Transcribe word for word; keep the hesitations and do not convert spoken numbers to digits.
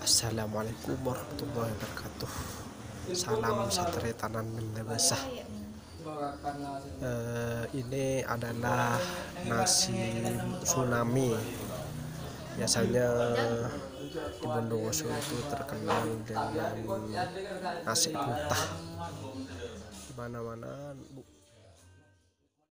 Assalamualaikum warahmatullahi wabarakatuh. Salam satria tanan basah. Eh, ini adalah nasi tsunami. Biasanya di Bondowoso itu terkenal dengan nasi putah. Di mana-mana